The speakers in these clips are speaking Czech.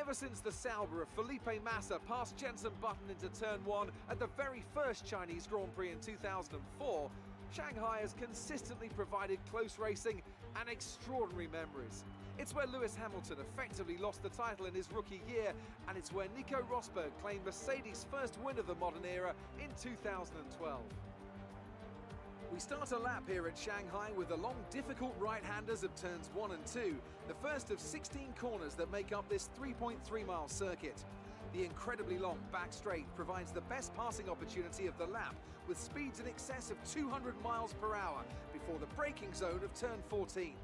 Ever since the Sauber of Felipe Massa passed Jenson Button into turn 1 at the very first Chinese Grand Prix in 2004, Shanghai has consistently provided close racing and extraordinary memories. It's where Lewis Hamilton effectively lost the title in his rookie year, and it's where Nico Rosberg claimed Mercedes' first win of the modern era in 2012. We start a lap here at Shanghai with the long, difficult right-handers of turns 1 and 2, the first of 16 corners that make up this 3.3-mile circuit. The incredibly long back straight provides the best passing opportunity of the lap, with speeds in excess of 200 miles per hour before the braking zone of turn 14.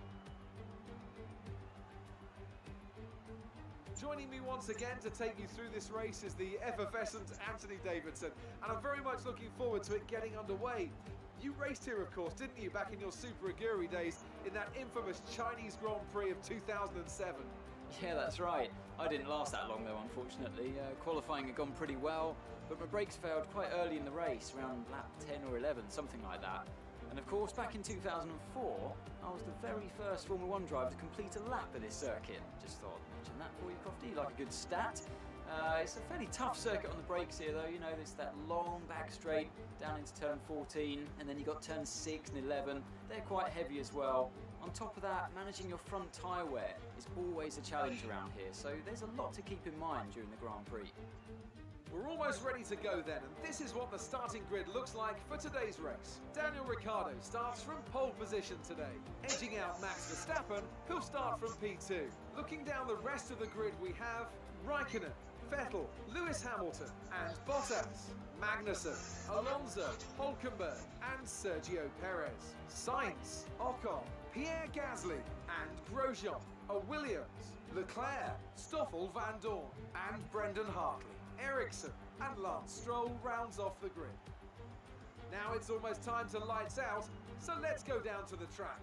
Joining me once again to take you through this race is the effervescent Anthony Davidson, and I'm very much looking forward to it getting underway. You raced here, of course, didn't you, back in your Super Aguri days in that infamous Chinese Grand Prix of 2007? Yeah, that's right. I didn't last that long though, unfortunately. Qualifying had gone pretty well, but my brakes failed quite early in the race, around lap 10 or 11, something like that. And of course, back in 2004, I was the very first Formula 1 driver to complete a lap of this circuit. Just thought I'd mention that for you, Crofty, like a good stat. It's a fairly tough circuit on the brakes here though, you know, there's that long back straight down into turn 14, and then you got turn 6 and 11. They're quite heavy as well. On top of that, managing your front tyre wear is always a challenge around here, so there's a lot to keep in mind during the Grand Prix. We're almost ready to go then, and this is what the starting grid looks like for today's race. Daniel Ricciardo starts from pole position today, edging out Max Verstappen, who'll start from P2. Looking down the rest of the grid, we have Raikkonen, Vettel, Lewis Hamilton and Bottas, Magnussen, Alonso, Hülkenberg and Sergio Perez, Sainz, Ocon, Pierre Gasly and Grosjean, Williams, Leclerc, Stoffel Van Dorn and Brendan Hartley, Ericsson and Lance Stroll rounds off the grid. Now it's almost time to lights out, so let's go down to the track.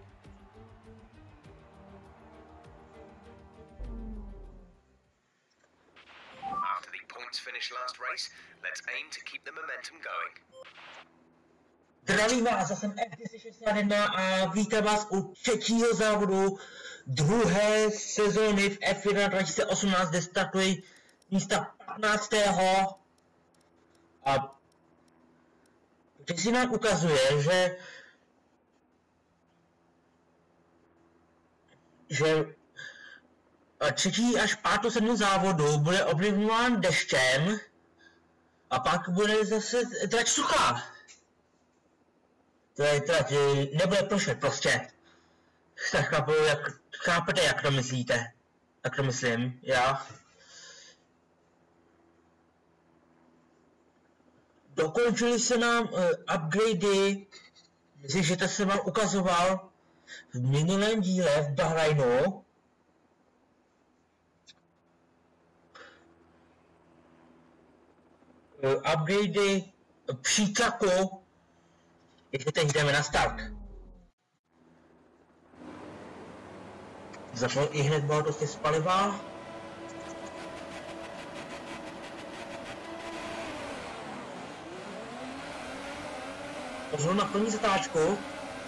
After the points finish last race, let's aim to keep the momentum going. Zdravím vás, já jsem F261 a vítám vás u třetího závodu druhé sezóny v F1 2018, kde startují místa 15. A když si nám ukazuje, že třetí až pátou sedmou závodu bude ovlivňován deštěm a pak bude zase trať suchá. To je trať, nebude pršet prostě. Tak chápete, jak to myslíte. Jak to myslím, já. Dokončili se nám upgradey, myslím, že to jsem vám ukazoval v minulém díle v Bahrajnu. Upgradey přítlaku, ještě teď jdeme na start. Zapnul i hned bohatosti z paliva. Pozor na plní zatáčku.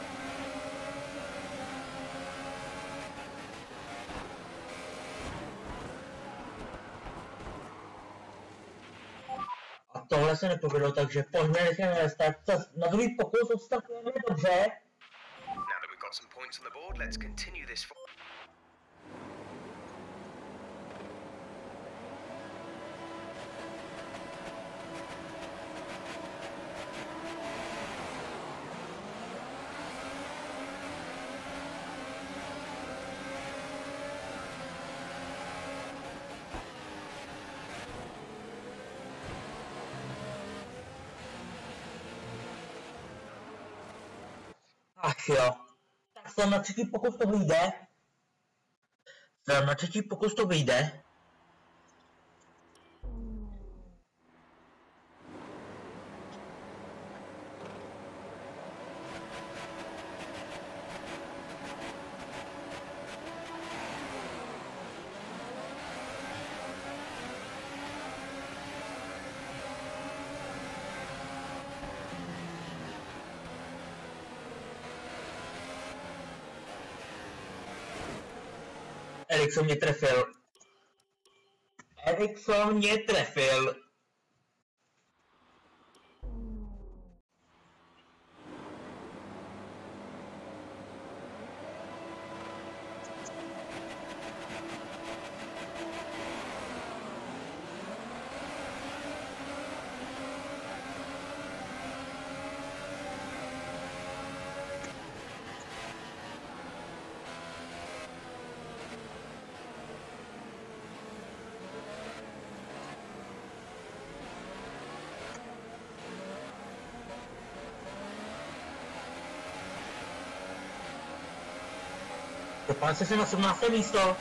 A tohle se nepovedlo, takže pojďme rychle start. Na druhý pokus odstartujeme dobře. Now that we've got some points on the board, let's continue this. Ach jo, tak se na třetí pokus to vyjde. Na třetí pokus to vyjde. Ericsson mě trefil. Ericsson mě trefil. Dopal se na 17. místo.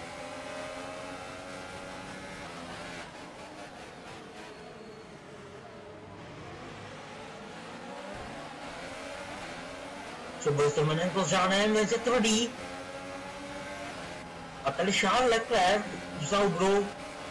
Třeba se jmenuje to žádné mezi tvrdý. A tady Charles Leclerc v Zaubru.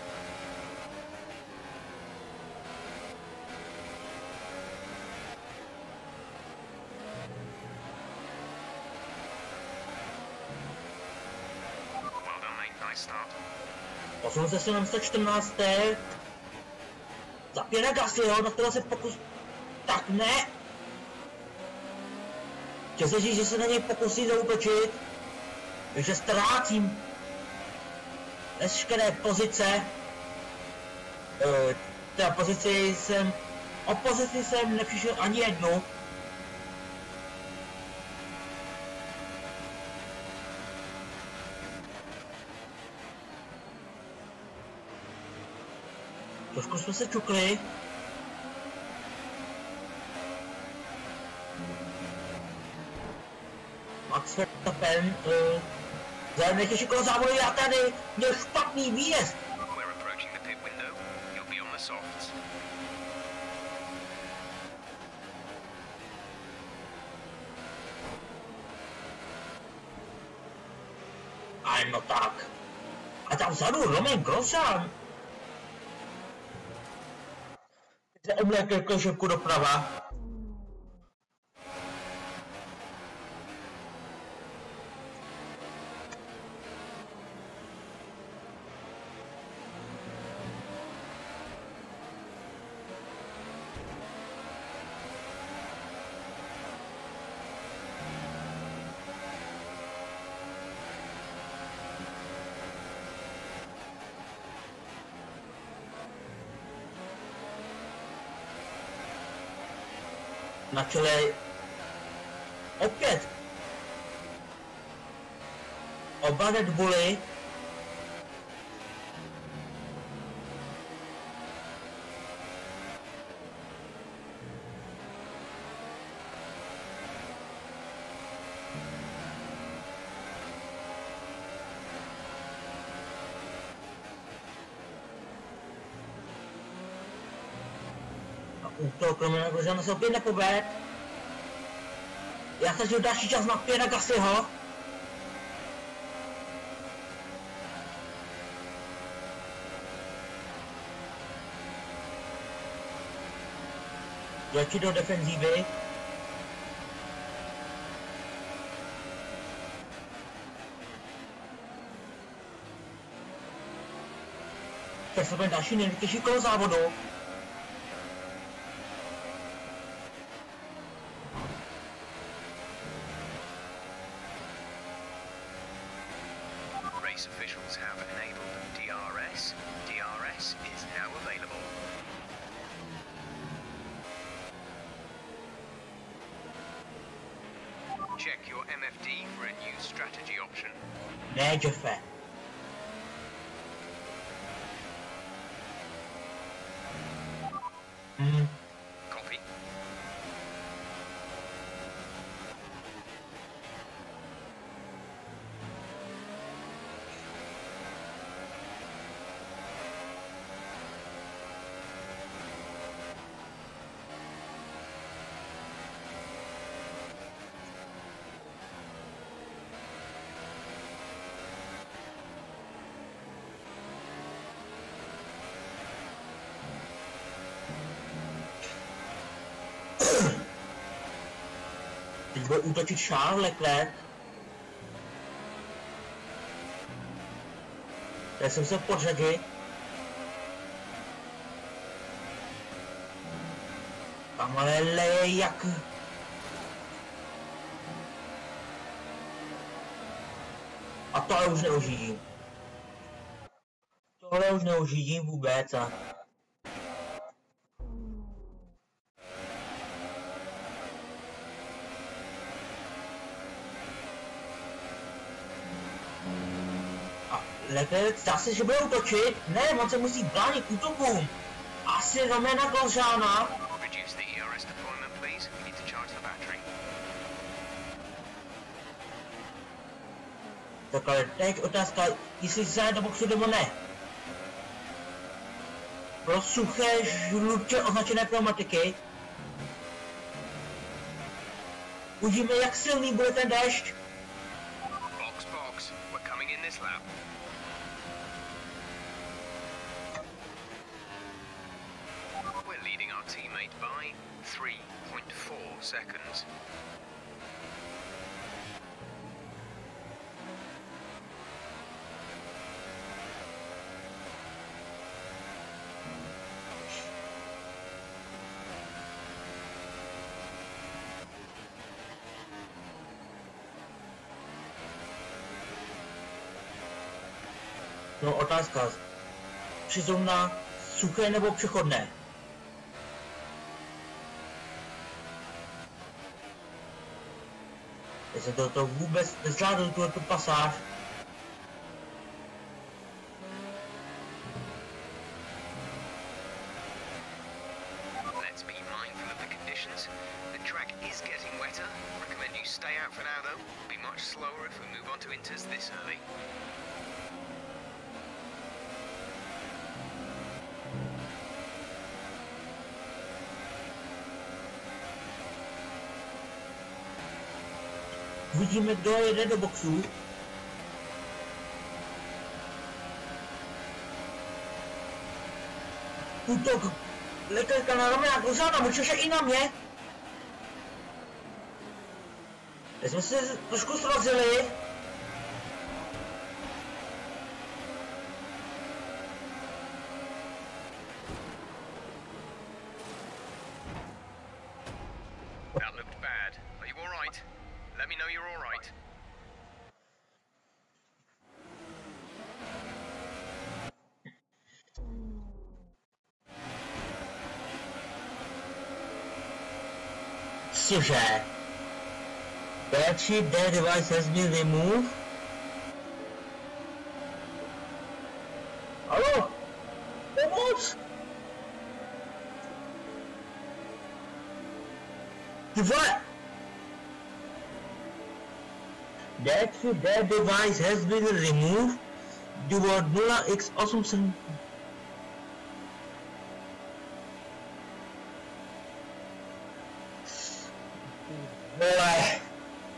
Posunul se na 14. Za Pierre Gaslyho, na kterého se pokus... Tak ne! Chtěl se říct, že se na něj pokusí zaútočit. Takže ztrácím veškeré pozice. O pozici jsem nepřišel ani jednu. Trošku jsme se čukli. Max Verstappen, za nejtěžší kolo závodu já tady měl špatný výjezd. A no tak. A tam vzadu Romain Grosjean. Omlékl košovku doprava. Na čele opět oba Red Bully. Útok Romana Grosjeana se opět nepoved. Já se žiju další čas na Pierre Gaslyho. Tlačí do defenzívy. Tak se bude další nejtěžší kolo závodu. Officials have enabled DRS. DRS is now available. Check your MFD for a new strategy option. Ne, Jeffe. Copy. Teď bude útočit Charles Leclerc. Já jsem se podřadil. Tam ale leje jak... A tohle už neuřídím. Tohle už neuřídím vůbec a... Leclerc zdá se, že bude útočit. Ne, on se musí bránit útokům. Asi Romana Grosjeana. Reduce the ERS deployment, please. We need to charge the battery. Tak ale teď otázka, jestli se do boxu nebo ne. Pro suché, žlutě označené pneumatiky. Uvidíme, jak silný bude ten déšť. Box. We're coming in this lap. We're leading our teammate by 3.4 seconds. No otázka. Přizumná, suché nebo přechodné? Jestli to vůbec nezvládnu tu pasáž. Let's be mindful of the conditions. The track is getting wetter. Recommend you stay out for now though. Be much slower if we move on to inters this early. Uvidíme, kdo jede do boxu. Útok Leclerca na Romana Grosjeana, můžeš i na mě. Teď jsme se trošku srazili. That looked bad. Are you all right? Let me know you're all right. Cože? Battery dead device has been removed. Hallo? Pomoc? Ty vole! Battery dead device has been removed. Důvod 0x8. Vole.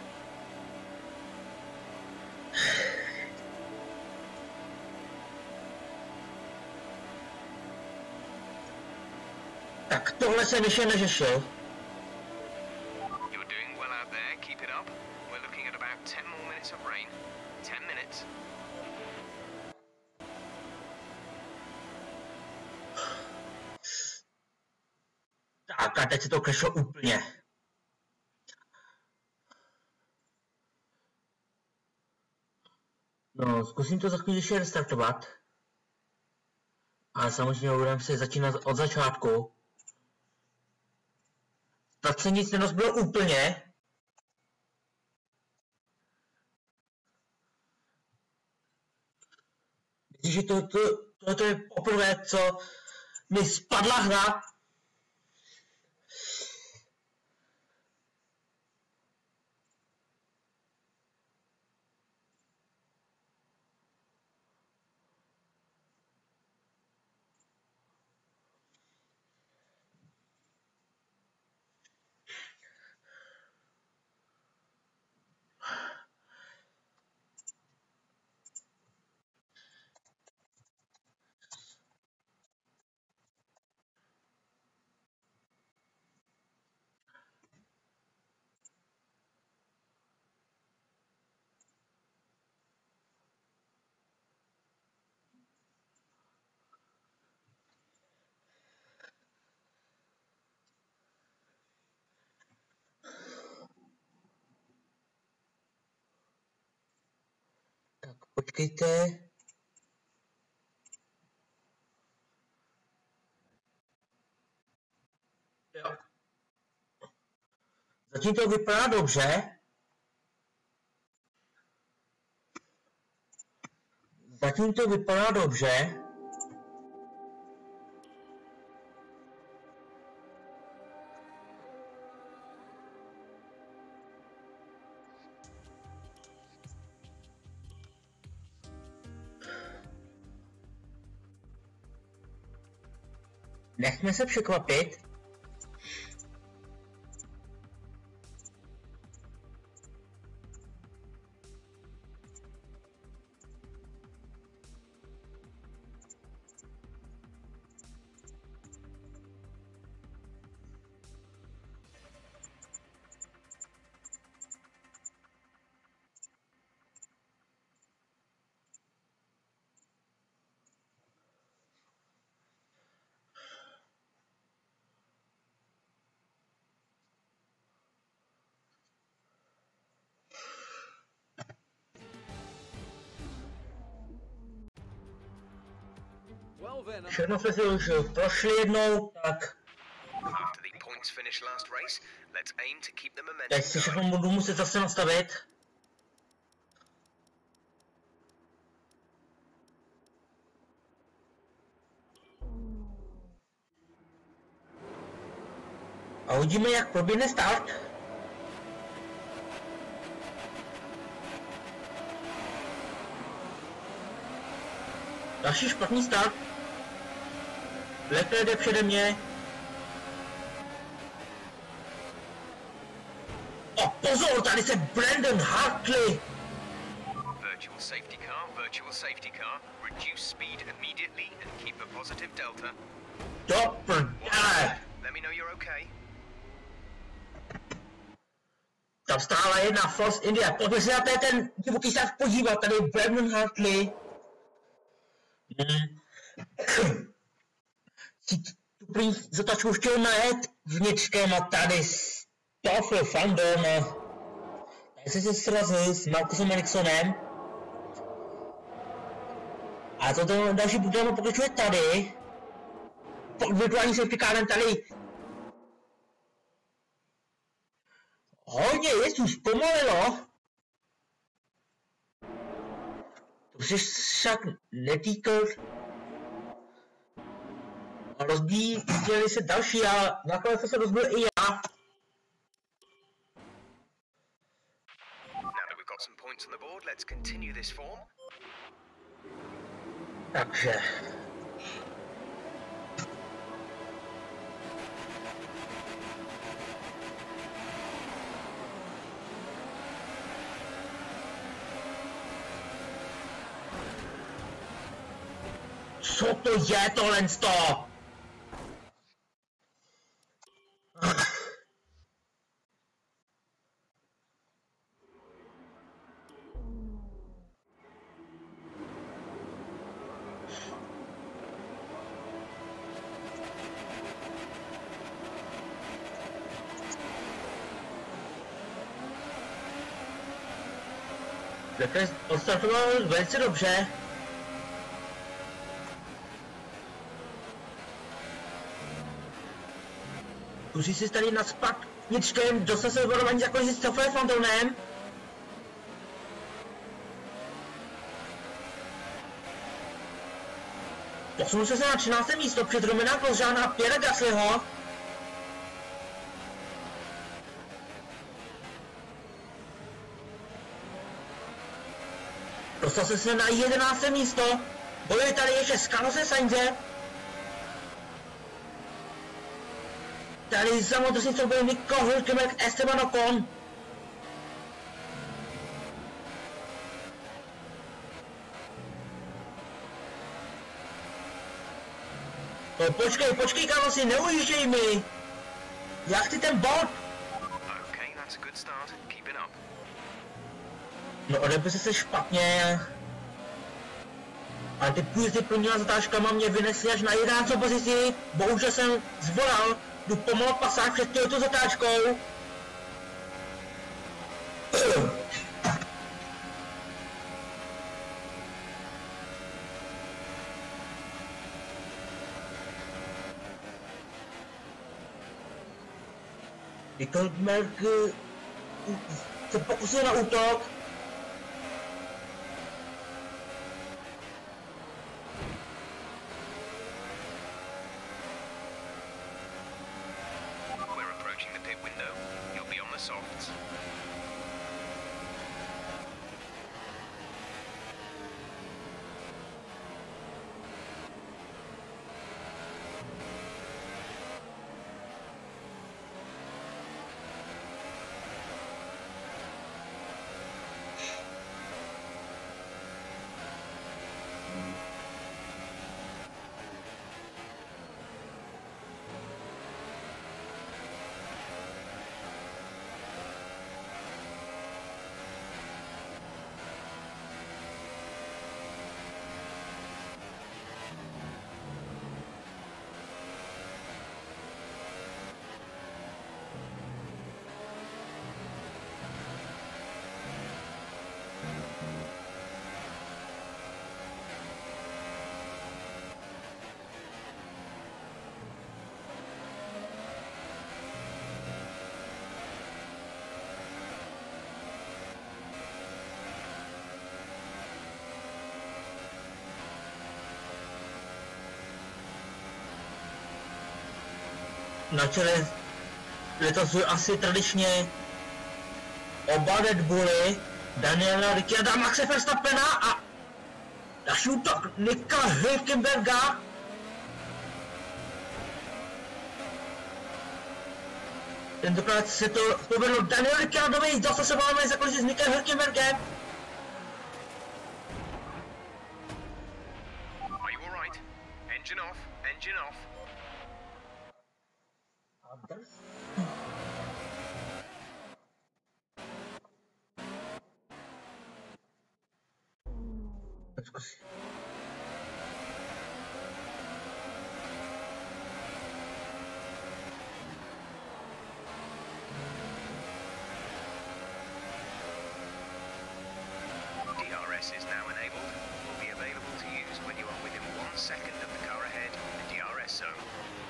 Tak tohle jsem ještě neřešil. You're doing well out there. Keep it up. We're looking at about 10 more minutes of rain. 10 minutes. Tak a teď se to krešlo úplně. No, zkusím to za chvíli ještě restartovat. Ale samozřejmě budeme si začínat od začátku. Tak se nic nerozbilo úplně. Vidíš, že to je poprvé, co mi spadla hra. Počkejte. Jo. Zatím to vypadá dobře. Zatím to vypadá dobře. Nechme se překvapit. Well then, Všechno jsme si už prošli jednou, tak After the points finish last race, let's aim to keep the momentum teď si going. všechno budu muset zase nastavit. A uvidíme, jak proběhne start. Další špatný start. Leclerc jde přede mě. O pozor, tady se Brandon Hartley. Virtual safety car. Reduce speed immediately and keep a positive delta. Do prdele. Let me know you're okay. Tam stála jedna Force India. Pojďme si na ten divoký stav podívat. Tady Brandon Hartley. Tu první zatačku chtěl najet vnitřkem a tady Stoffel van Dorn. Tady se srazil s Markusem Ericssonem. A to další budeme pokračuje tady. Virtuální safety carem tady. Hodně jezdů zpomalilo. To se však netýkal. Rozbíjeli se další a nakonec se rozbil i já. Now that we've got some points on the board, let's continue this form. Takže. Co to je tohle sto? Leclerc odstartoval velice dobře. Musí si tady naspat ničkem, dostal se varování za kolizí s Stoffel van Dornem. Posunul se na 13. místo před Romana Grosjeana a Pierre Gaslyho. Dostal se na 11. místo. Bojuje tady ještě s Carlosem Sainzem. Tady za motocykl byl Nico Hülkenberg, Esteban Ocon. No, počkej, Carlosi, neujížděj mi. Já chci ten bod. Okay, that's a good start. Keep it up. No, odebře se špatně. A ty půjezdy plnila zatáčkama mě vynesly až na 11. pozici. Bohužel jsem zvolal. Jdu pomalu pasáž před touto zatáčkou. Hülkenberg se pokusil na útok. We're approaching the pit window. You'll be on the softs. Na čele letos asi tradičně oba Red Bully, Daniela Ricciarda, Maxe Verstappena a další útok Nika Hülkenberga. Tentokrát se to povedlo Daniel Ricciardovi, dostal se máme za kolizi s Nikem Hülkenbergem. Are you alright? Engine off, engine off. DRS is now enabled. Will be available to use when you are within 1 second of the car ahead in the DRS zone.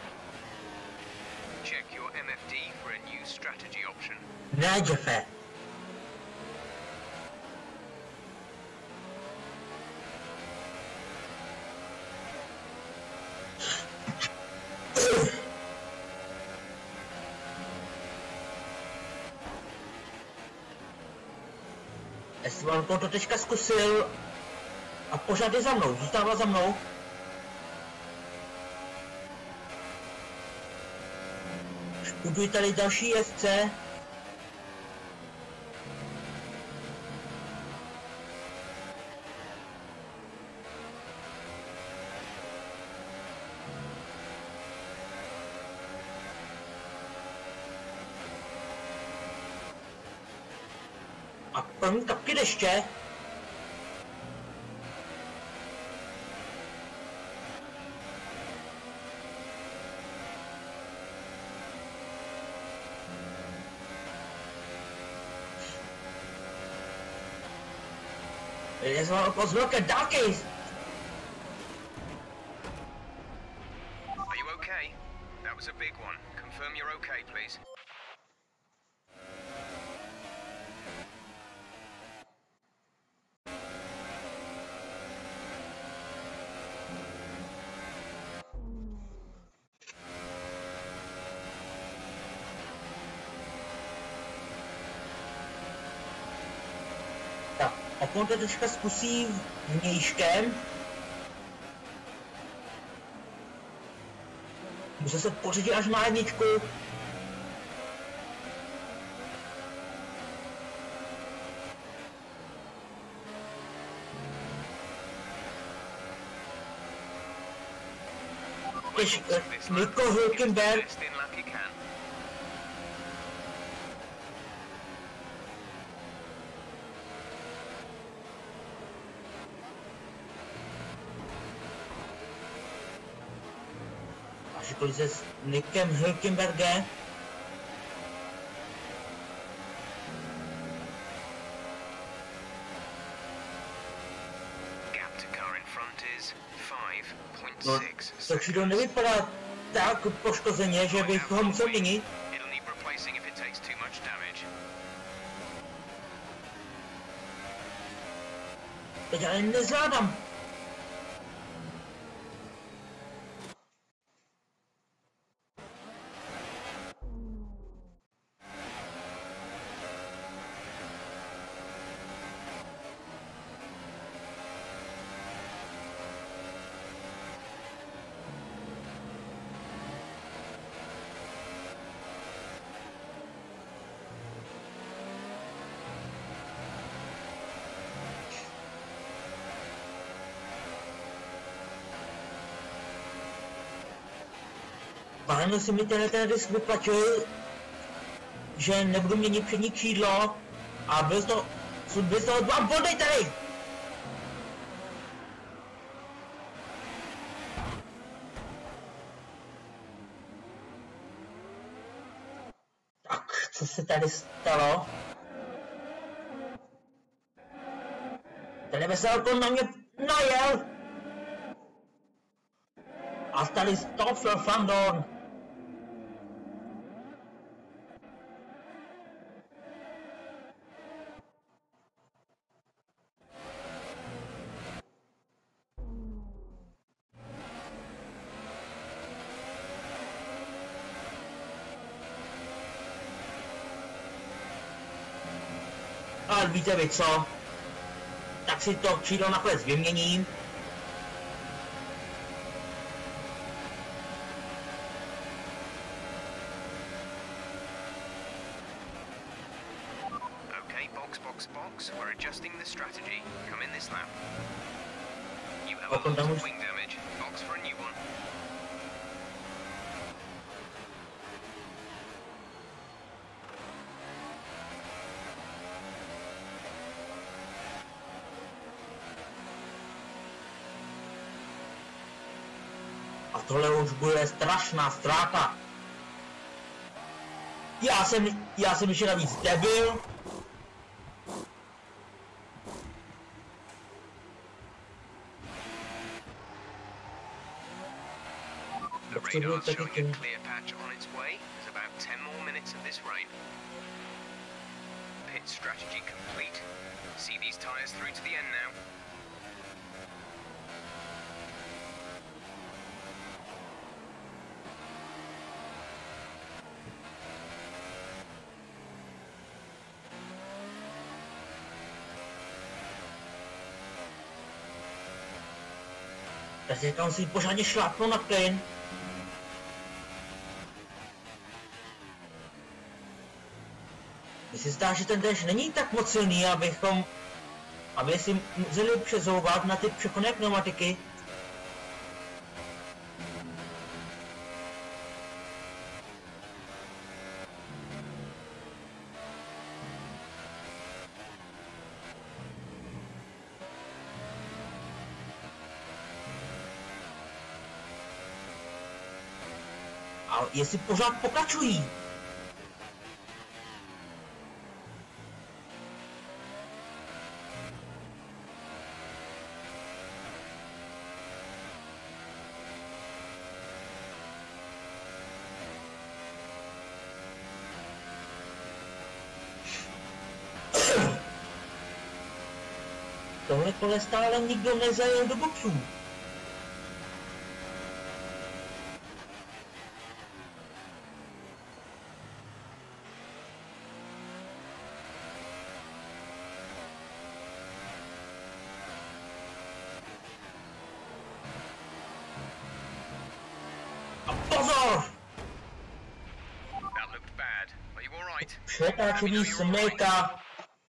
Check your MFD for a new strategy option. Ne, Jeffe. Esteban to teďka zkusil a pořád je za mnou, zůstává za mnou. Špudují tady další jezdce. A první kapky deště. Je z velké dálky. Are you okay? That was a big one. Confirm you're okay, please. Tak, a on to teďka zkusí vnějškem. Musí se pořídit až na jedničku. Nico Hülkenberg. Best in luck you can. Až kolize s Nickem Hülkenbergem. Gap to car in front is No, 5.6 to Čido nevypadá tak poškozeně, že bych ho musel měnit. It'll need replacing if it Teď ale nezvládám. Vážně si mi ten risk vyplatil, že nebudu měnit přední křídlo a byl to 2 body tady! Tak, co se tady stalo? Ten veselko na mě najel! A tady Stoffel van Dorn. Ale víte vy co? Tak si to křídlo nakonec vyměním. Okay, box. We're adjusting the strategy. Come in this lap. You have a Welcome lot down. of wing damage. Box for a new one. A tohle už bude strašná ztráta. Já jsem ještě navíc debil. The radar's showing a clear patch on its way. There's about 10 more minutes of this rain. Pit strategy complete. See these tyres through to the end now. Tak říkám si pořádně šlápnu na plyn. Mně se zdá, že ten déšť není tak moc silný, aby si museli přezouvat na ty přechodné pneumatiky. A jestli pořád pokračují. Tohle kole stále nikdo nezajel do boxů. A pozor! That looked bad. Are you all right? Přetáčení smyka.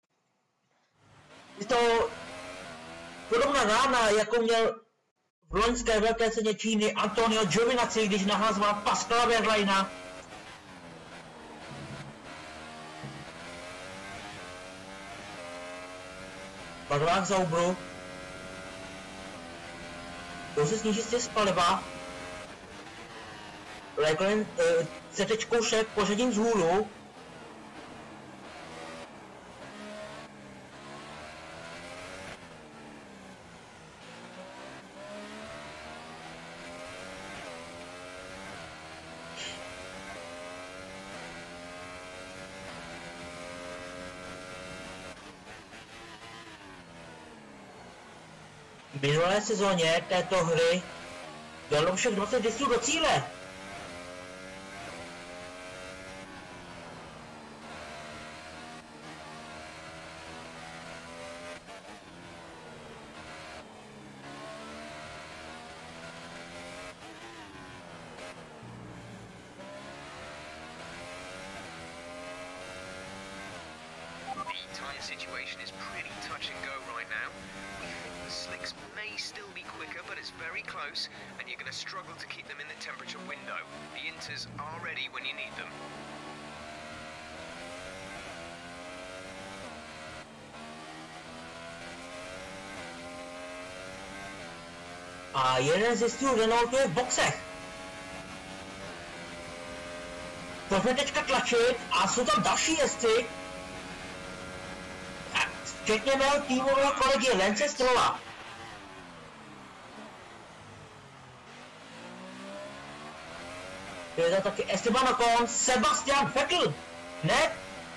Je to podobná rána, jako měl v loňské velké ceně Číny Antonio Giovinazzi, když nahazoval Pascala Wehrleina. Barvách Zaubru. To se sníží z paliva. Raikkonen CTčkou šel pořadím z hůru. V minulé sezóně této hry dalo však 20 disů do cíle. Situation is pretty touch and go right now. We think the slicks may still be quicker, but it's very close, and you're going to struggle to keep them in the temperature window. The inters are ready when you need them. A jeden z jezdců Renaultu je v boxech. Pojďme teďka tlačit a jsou tam další jezdci. Včetně mého týmového kolegy Lance Strolla. Je to taky Esteban Ocon, Sebastian Vettel, ne?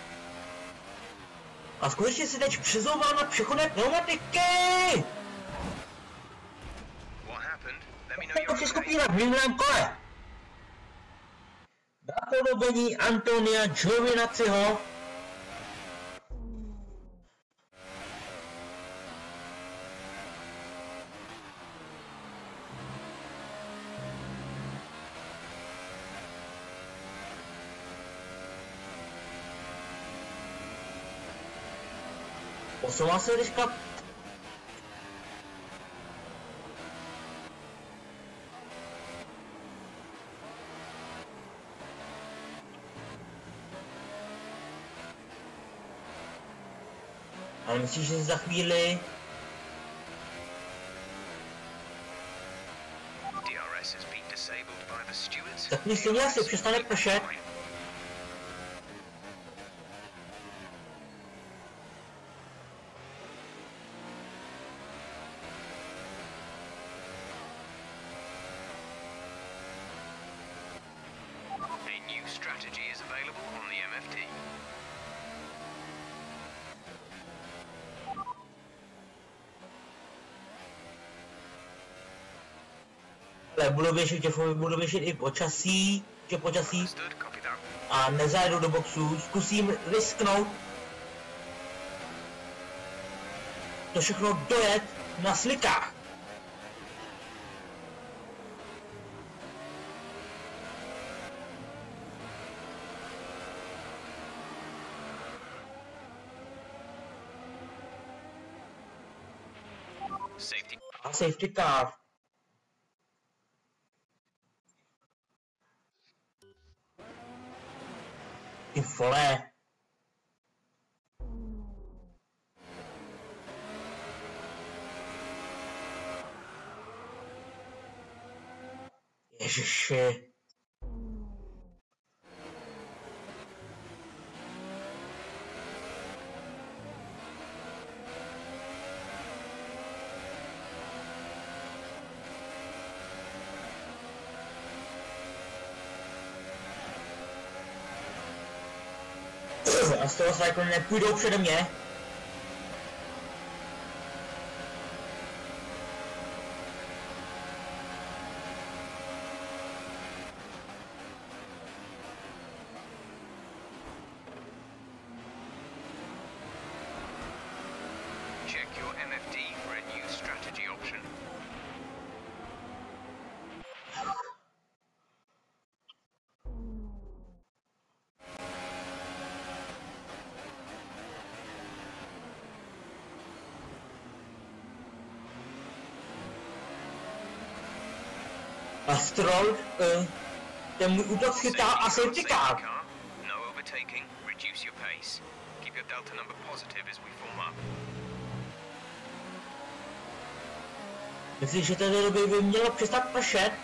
A skutečně si teď přizouval na přechodné pneumatiky! To je skupina v minulém kole. Napodobení Antonia Giovinazziho. Posouvá se rychle. Ale myslíš, že za chvíli... Tak myslím, že asi přestane pršet. Budu běžet i počasí, a nezajedu do boxu, zkusím risknout to všechno dojet na slikách. A safety car. Ty vole. Ježiši. A z toho se jako nepůjdou přede mě. Check your MFD for a new strategy option. A Stroll, ten můj útok schytal a safety car. No overtaking, reduce your pace. Keep your delta number positive as we form up. Myslíš, že této doby by mělo přestat pršet?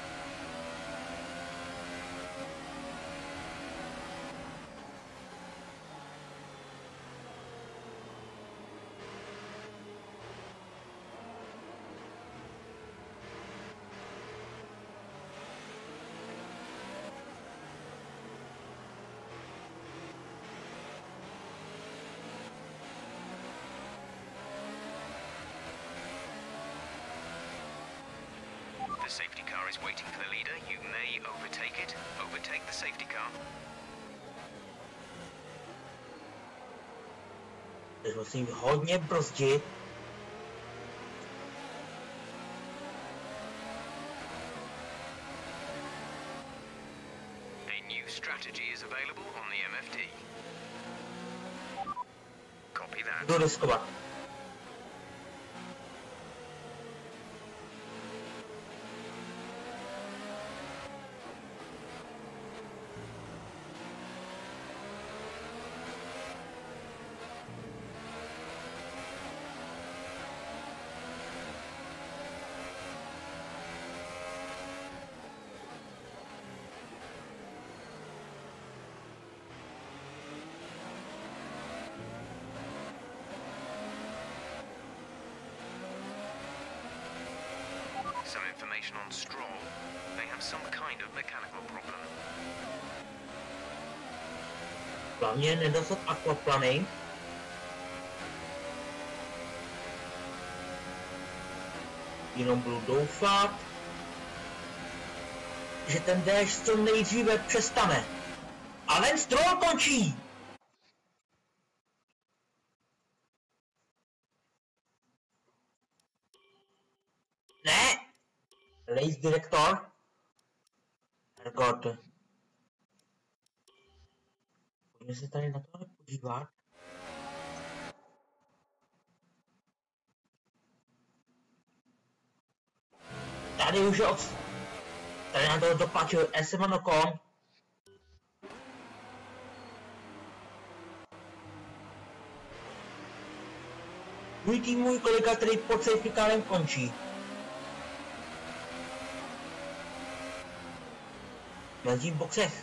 safety car is waiting for the leader. You may overtake it. Overtake the safety car. Teď musím hodně brzdit. A new strategy is available on the MFD. Copy that. Jdu riskovat. Some information on Stroll. They have some kind of mechanical problem. Hlavně nedostat aquaplany. Jenom budu doufat, že ten déšť co nejdříve přestane. A ten Stroll končí! Ne! Race Director. Hergot. Pojďme se tady na tohle podívat. Tady už je tady na to dopáčil Esteban Ocon. Můj tým, můj kolega, který pod safety carem končí. V boxech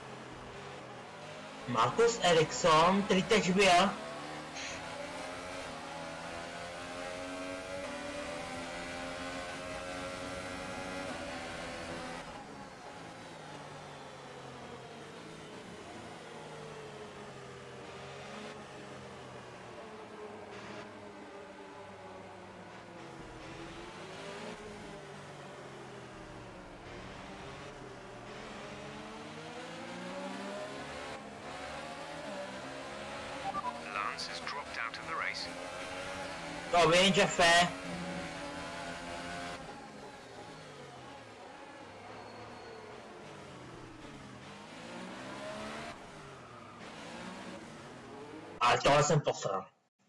Marcus Ericsson, který teď byl. Has dropped out of the race. To vím, Jeffe. Ale tohle jsem posral.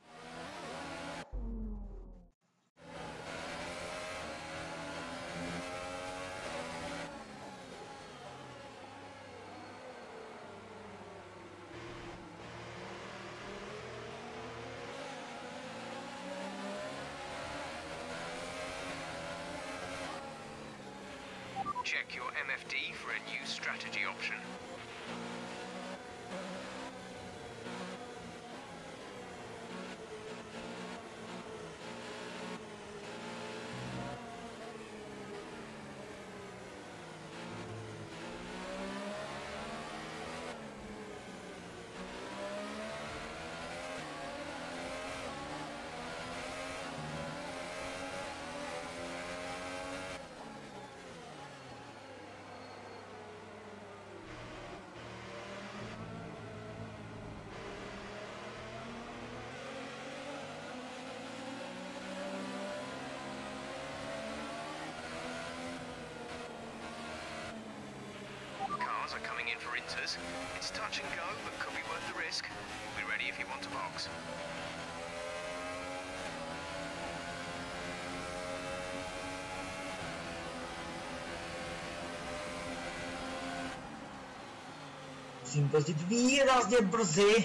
Check your MFD for a new strategy option. Are coming in for inters. It's touch and go, but could be worth the risk. We'll be ready if you want to box. Musím brzdit výrazně brzy.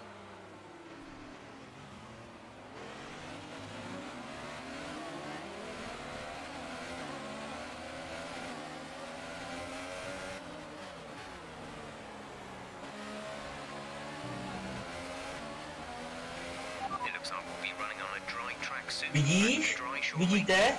Vidíš? Vidíte?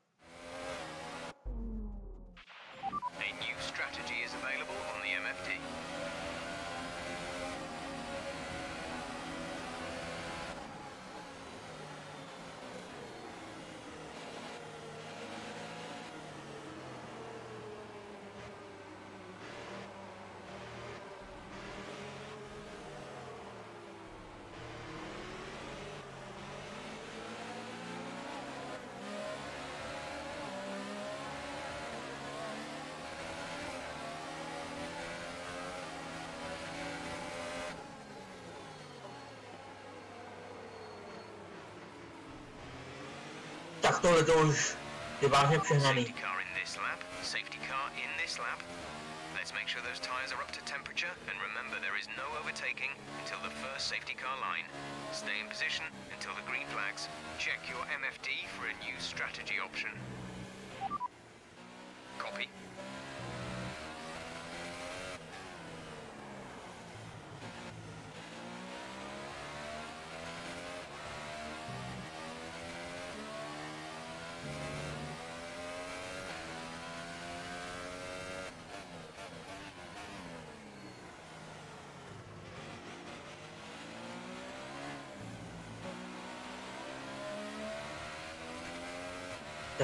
A new strategy is available on the MFD. Tak tohle to už je vážně přehnaný. Safety car in this lap. Safety car in this lap. Let's make sure those tyres are up to temperature, and remember there is no overtaking until the first safety car line. Stay in position until the green flags. Check your MFD for a new strategy option. Copy. Tak.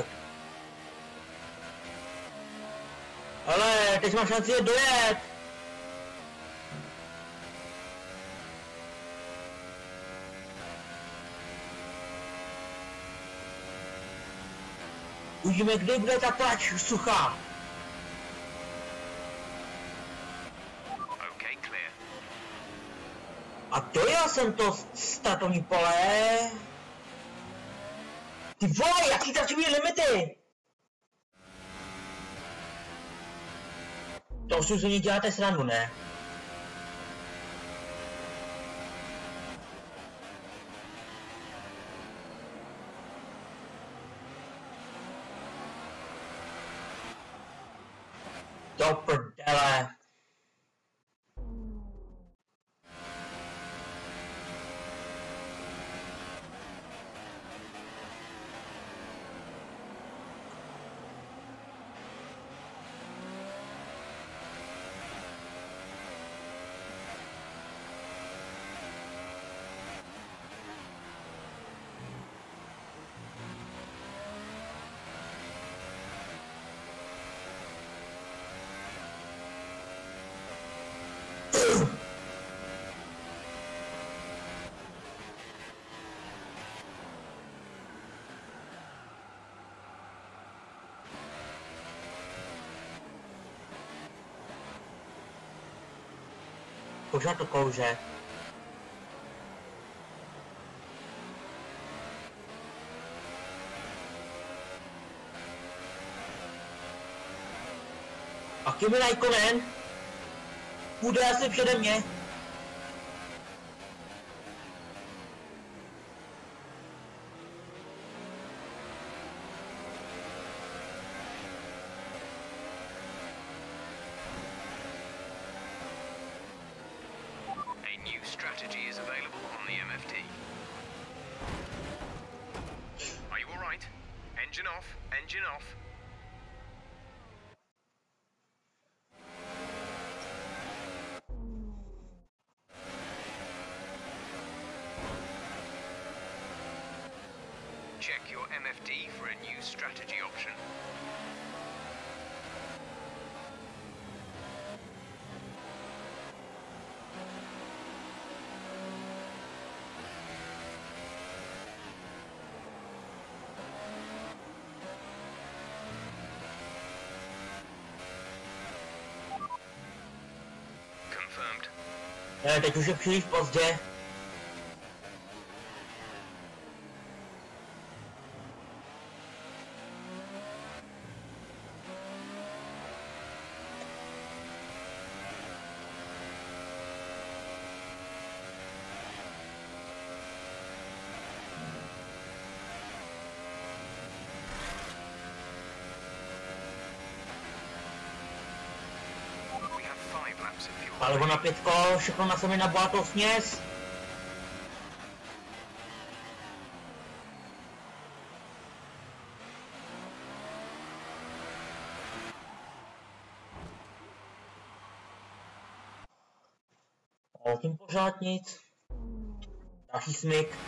Ale teď máš šanci je dojet. Uvidíme, kdy bude ta trať suchá. Okay, clear. A dojel jsem to startovní pole. Ty vole, jaký tračový limity? To už se mě děláte srandu, ne? Do prdele. Pořád to kouře. A Kimi Räikkönen půjde asi přede mě. Strategy is available on the MFD. Are you all right? Engine off, engine off. Check your MFD for a new strategy option. Ne, teď už je příliš pozdě. Palivo na pětko, všechno na sebe na bohatou směs. Ale tím pořád nic. Další smyk.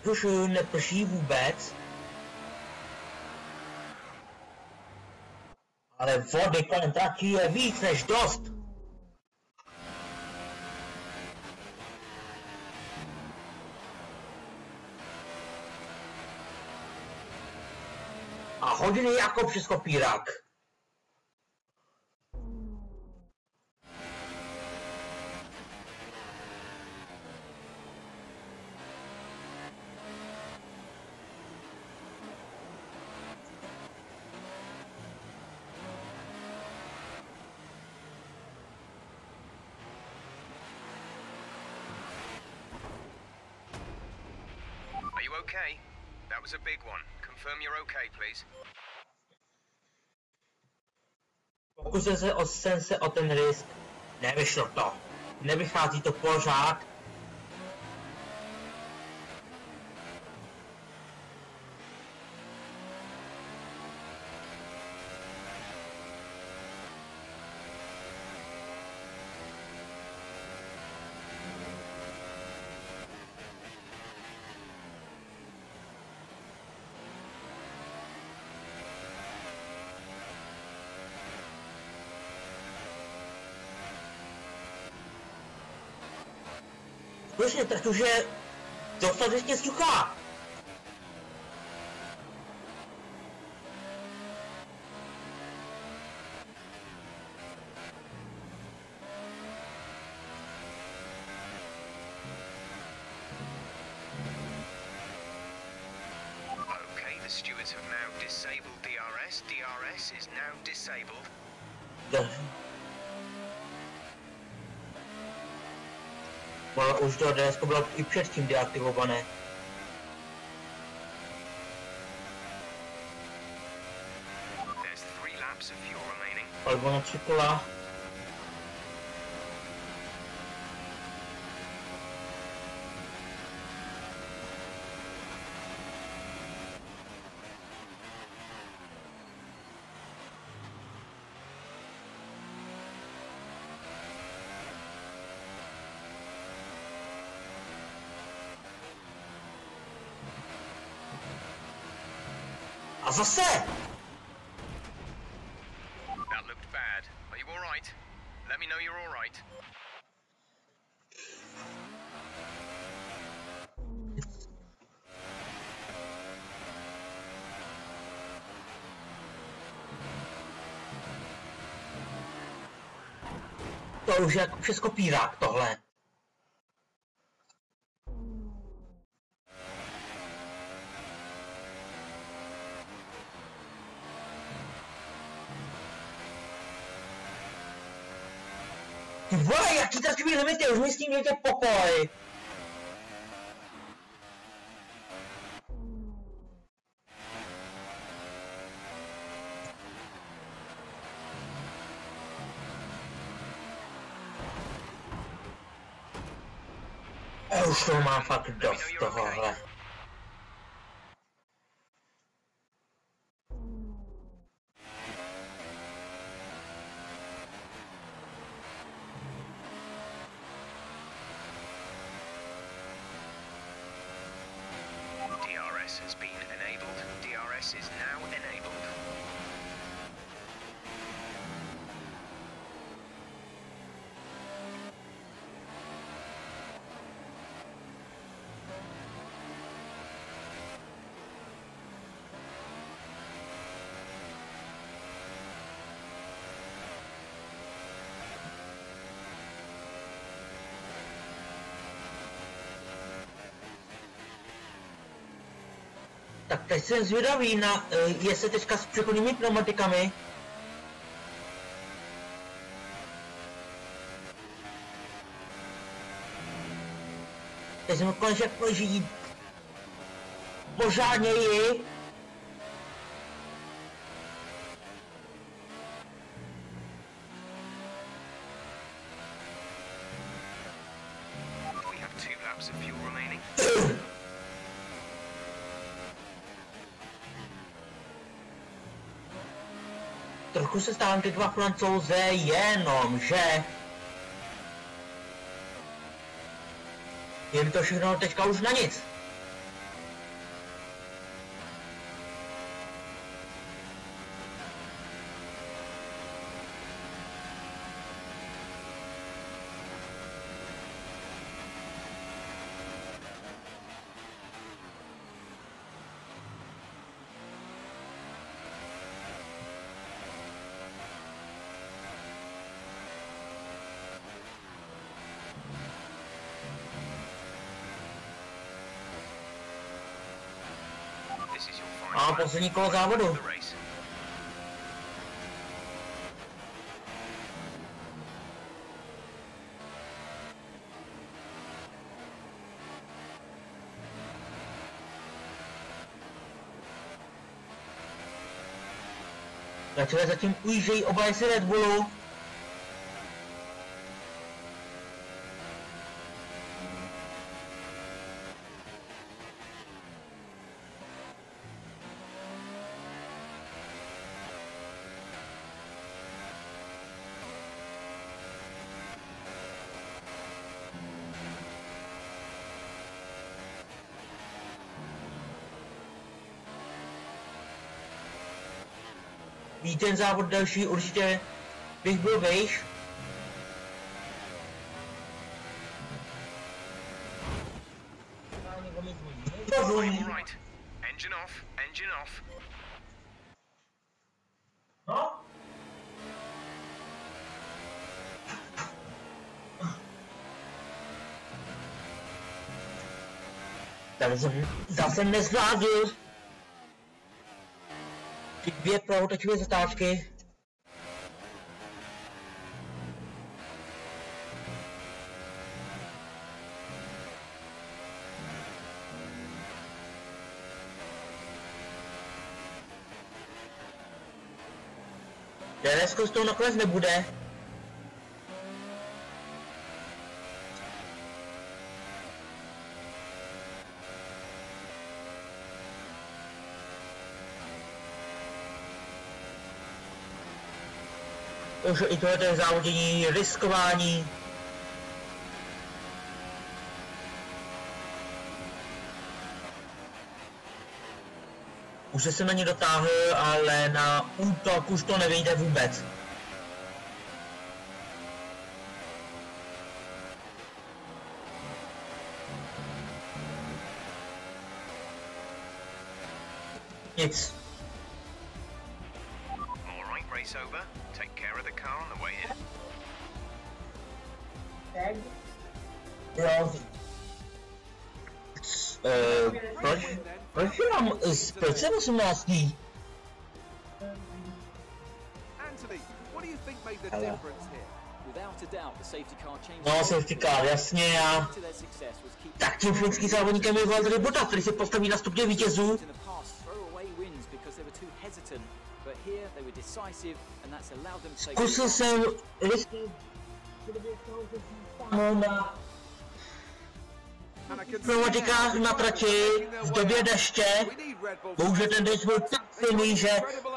už neprší vůbec. Ale vody kolem trati je víc než dost. A hodiny jako přes kopírák. Are you okay? That was a big one. Confirm you're okay, please. Pokusil jsem se o ten risk. Nevyšlo to. Nevychází to pořád. Skutečně, trať už je dostatečně suchá. Okay, the stewards have now disabled DRS. DRS is now disabled. Ale už to DRS bylo i předtím deaktivované. There's 3 laps of fuel remaining. Alebo na 3 kola. A zase! That looked bad. Are you all right? Let me know you're all right. To už je jako přes kopírák tohle. Ty vole, jaký traťový limity, už mi s tím dejte pokoj. Už to mám fakt dost tohohle. DRS has been enabled. DRS is now enabled. Tak teď jsem zvědavý na, jestli teďka s přechodnými pneumatikami. Teď jsem konečně požít pořádněji. We have 2 laps of fuel remaining. Trochu se stávám ty dva Francouze, jenomže je mi to všechno teďka už na nic. A poslední kolo závodu. Takže zatím ujíždějí oba jezdci Red Bullu. Ví ten závod další, určitě bych byl vejš. Right. Engine off, engine off. No? Tak jsem zase nezvládl ty dvě pravotačové zatáčky. DRS z toho nakonec nebude. Už i tohle je závodění, riskování. Už se na ně dotáhl, ale na útok už to nevyjde vůbec. Nic. All right, race over. Take care of the car on the way in. Proč mám proč 18? Anthony, what do you think made the difference here? Without a doubt, the safety car changed. No, safety car, jasně, já. To their success was keep Tak tím finským závodníkem je Valtteri Bottas, který se postaví na stupně vítězů. in the past throw away wins because they were too hesitant, but here they were decisive and that's allowed them to take. Zkusil jsem na pneumatikách na trati v době deště. Bohužel ten dešť byl tak silný, že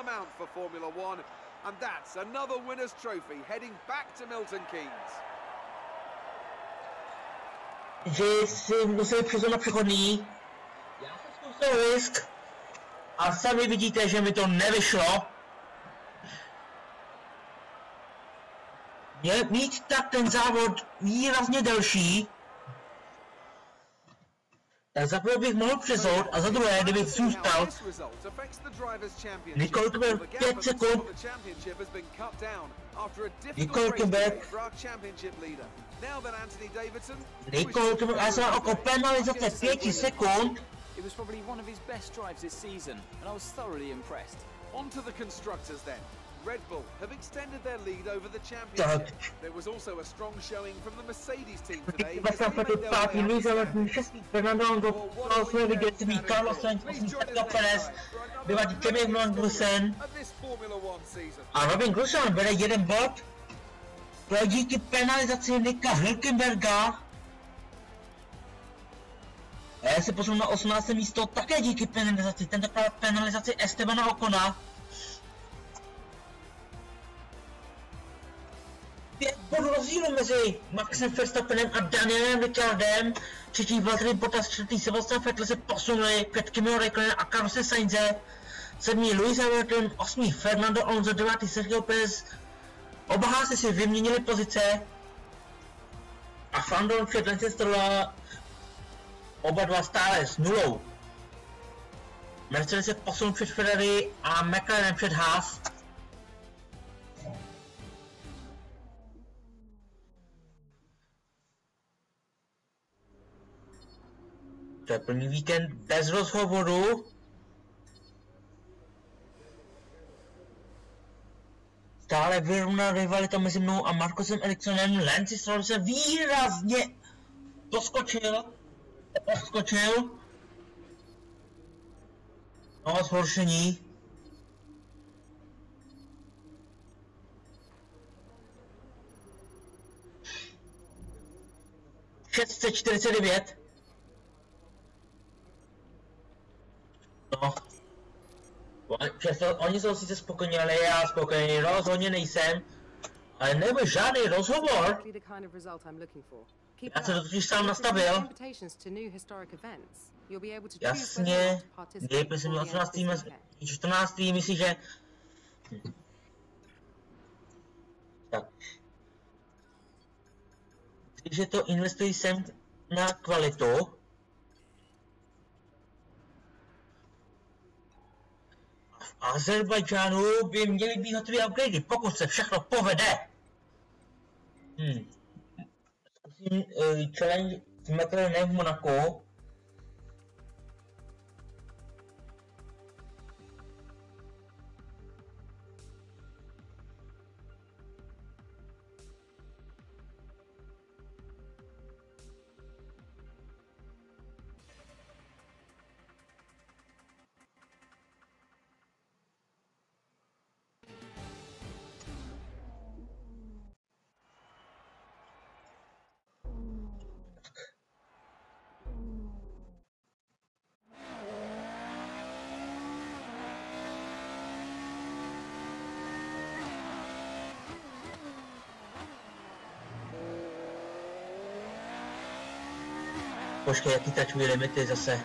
And that's another winner's trophy heading back to Milton Keynes. Že si museli přizvat na přechodný. Já jsem zkusil risk a sami vidíte, že mi to nevyšlo. Měl mít tak ten závod výrazně delší. Tak za prvé bych mohl přezout a za druhé, kdybych zůstal, Nicole Kember 5 sekund. Nicole Kember. Nicole Kember a jsem oko penalizace 5 sekund. It was probably one of his best drives this season and I was thoroughly impressed. On to the constructors then. Red Bull have extended their lead over the championship. There was also a strong showing from the Mercedes team today. Fernando Alonso vidět Carlos Sainz, Sergio Perez, bývalý Kevin Magnussen a Robin Grosjean bere jeden bod. To je díky penalizaci Nika Hülkenberga. A já se posunu na 18. místo také díky penalizaci, tentokrát penalizaci Estebana Ocona. 5 bodů rozdílu mezi Maxem Verstappenem a Danielem Ricciardem. Třetí Valtteri Bottas, čtvrtý Sebastian Vettel se posunuli před Kimio Räikkönen a Carlose Sainze. 7. Lewis Hamilton, 8. Fernando Alonso, 9. Sergio Perez. Oba házy si vyměnili pozice. A Fandon před Lance Strolla, oba dva stále s nulou. Mercedes se posunul před Ferrari a McLaren před Haas. To je plný víkend bez rozhovoru. dále vyrovnaná rivalita mezi mnou a Marcusem Ericssonem. Lance Stroll se výrazně poskočil. No, zhoršení. 649. No. Oni jsou sice spokojení, ale já spokojený rozhodně nejsem. Ale nebude žádný rozhovor. Já se to totiž sám nastavil. Jasně. Nejprve jsem měl 18. 14. Myslím, že... Tak. Když to investují sem na kvalitu. V Azerbajdžánu by měly být hotové upgradey, pokud se všechno povede. Zkusím challenge s McLarenem v Monaku. Počkej, jaký tačují limity zase.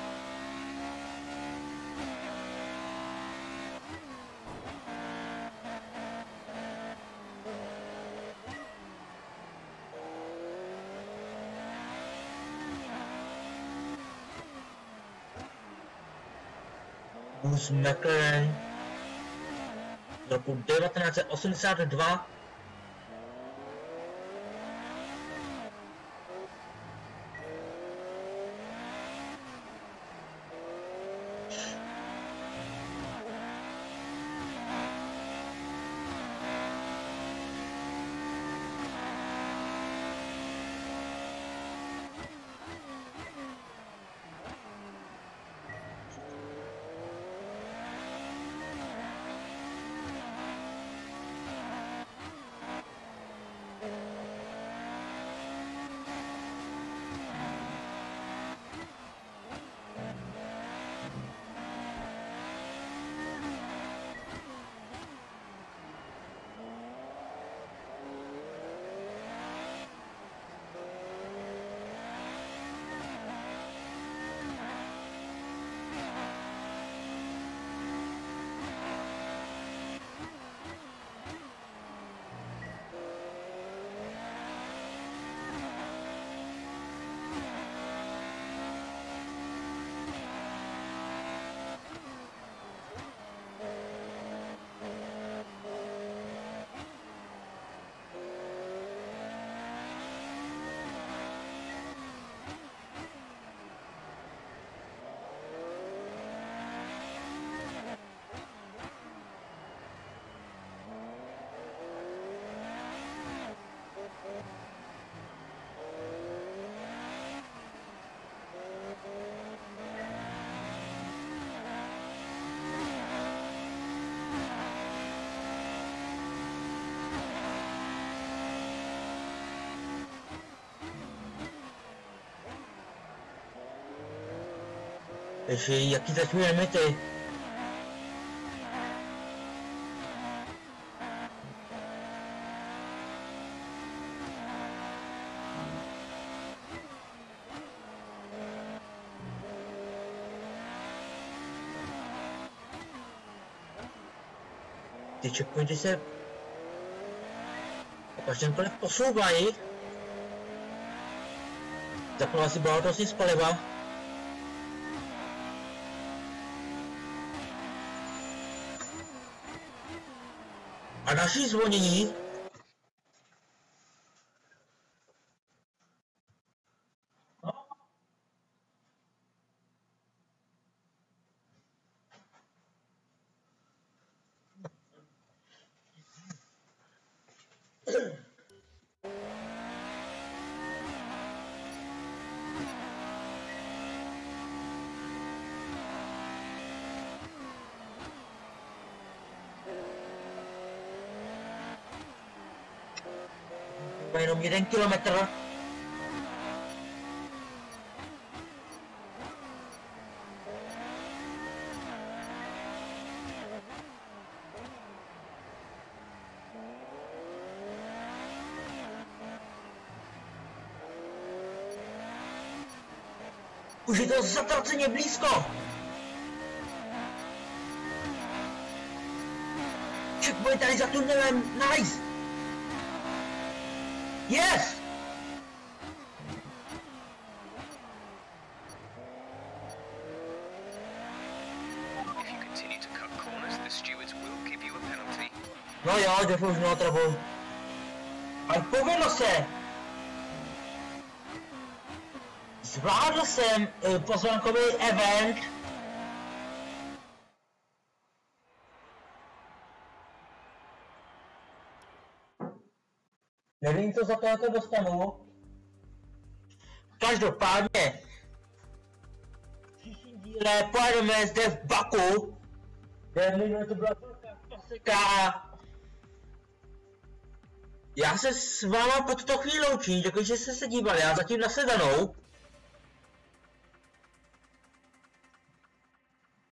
Bruce McLaren z roku 1982. Takže jaký tačují limity? Ty checkpointy se po každém kole posouvají. Zapnula si bohatostní z paliva. A další zvonění. třeba jenom 1 kilometr. Už je to zatraceně blízko. Checkpoint tady za tunelem, nice. Yes! If you continue to cut corners, the stewards will give you a penalty. No jo, jde už mnoho trouble. Ale povedlo se. Zvládl jsem pozvánkový event. Nevím, co za to dostanu. Každopádně v příštím díle pojedeme zde v Baku, kde minule to byla velká klasika. Já se s váma pod to chvíli loučím, děkuji, že jste se dívali, já zatím nashledanou.